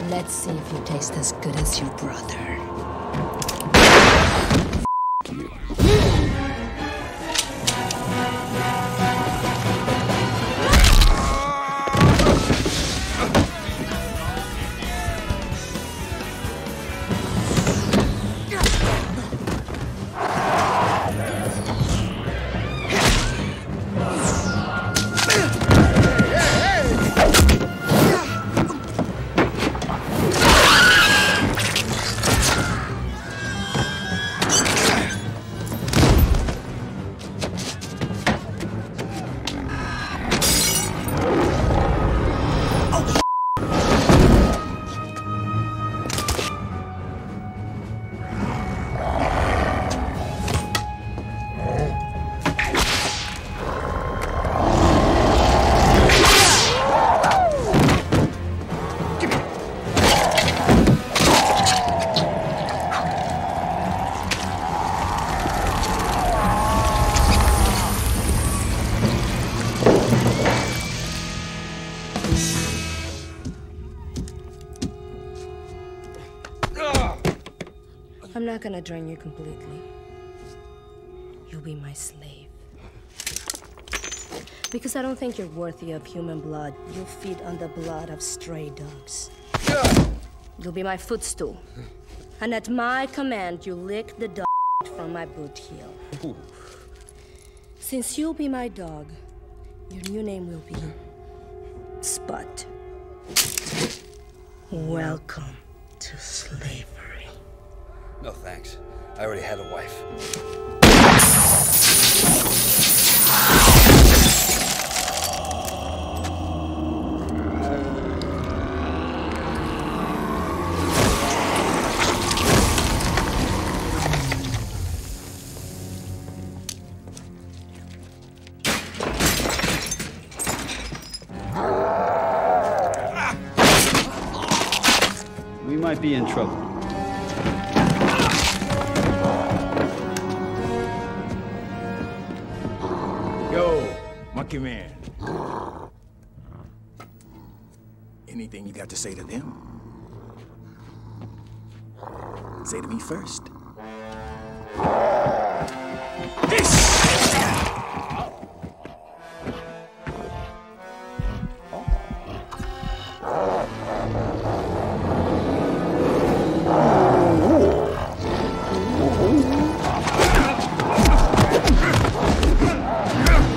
Let's see if you taste as good as your brother. I'm not gonna drain you completely. You'll be my slave. Because I don't think you're worthy of human blood. You'll feed on the blood of stray dogs. You'll be my footstool. And at my command, you lick the dog from my boot heel. Ooh. Since you'll be my dog, your new name will be Spot. Welcome to slavery. No thanks. I already had a wife. We might be in trouble. Monkey Man. Anything you got to say to them? Say to me first.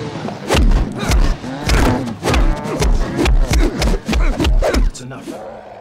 Enough.